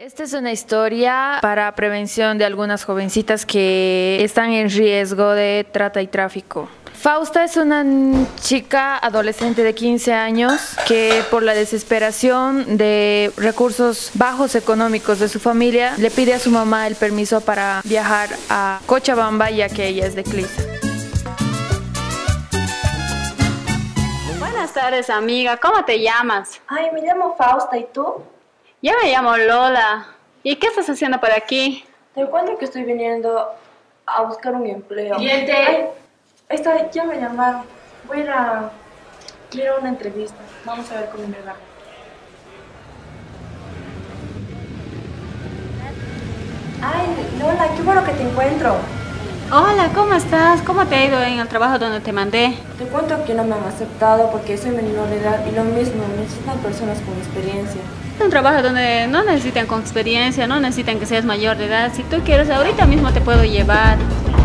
Esta es una historia para prevención de algunas jovencitas que están en riesgo de trata y tráfico. Fausta es una chica adolescente de 15 años que por la desesperación de recursos bajos económicos de su familia le pide a su mamá el permiso para viajar a Cochabamba, ya que ella es de Clisa. Buenas tardes, amiga. ¿Cómo te llamas? Ay, me llamo Fausta, ¿y tú? Yo me llamo Lola. ¿Y qué estás haciendo por aquí? Te cuento que estoy viniendo a buscar un empleo. ¿Cliente? Ay, ya me llamaron. Voy a ir a una entrevista. Vamos a ver cómo me va. Ay, Lola, qué bueno que te encuentro. Hola, ¿cómo estás? ¿Cómo te ha ido en el trabajo donde te mandé? Te cuento que no me han aceptado porque soy menor de edad y lo mismo, necesitan personas con experiencia. Es un trabajo donde no necesitan con experiencia, no necesitan que seas mayor de edad. Si tú quieres, ahorita mismo te puedo llevar.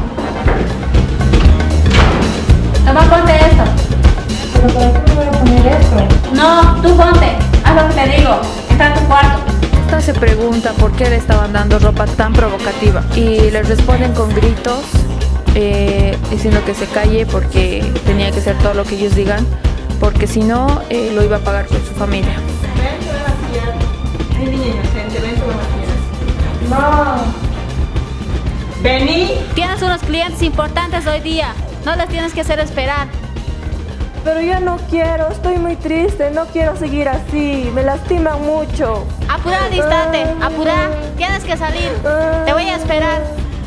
Toma, ponte esto. ¿Pero para qué me voy a poner esto? No, tú ponte. Haz lo que te digo. Está en tu cuarto. Esta se pregunta por qué le estaban dando ropa tan provocativa y le responden con gritos diciendo que se calle porque tenía que hacer todo lo que ellos digan, porque si no lo iba a pagar con su familia. Ven, te voy a maquillar. Ay, niña inocente, ven, te voy a maquillar. No. Vení. Tienes unos clientes importantes hoy día. No les tienes que hacer esperar. Pero yo no quiero, estoy muy triste, no quiero seguir así, me lastiman mucho. Apura, distante, apura. Tienes que salir. Te voy a esperar.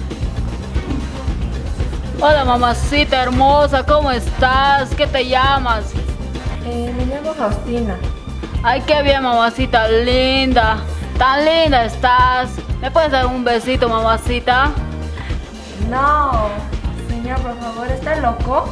Hola, mamacita hermosa, ¿cómo estás? ¿Qué te llamas? Me llamo Faustina. Ay, qué bien, mamacita linda. Tan linda estás. ¿Me puedes dar un besito, mamacita? No, señor, por favor, ¿está loco?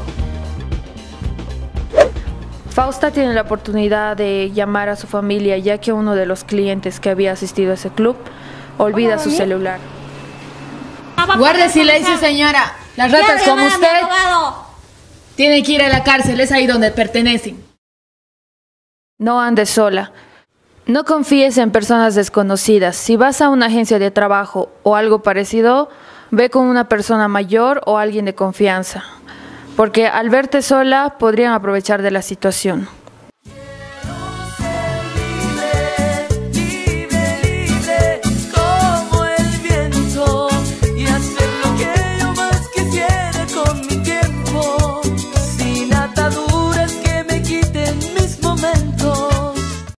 Fausta tiene la oportunidad de llamar a su familia, ya que uno de los clientes que había asistido a ese club olvida su celular. Guarde silencio, señora. Las ratas como usted tienen que ir a la cárcel, es ahí donde pertenecen. No andes sola. No confíes en personas desconocidas. Si vas a una agencia de trabajo o algo parecido, ve con una persona mayor o alguien de confianza, porque al verte sola podrían aprovechar de la situación.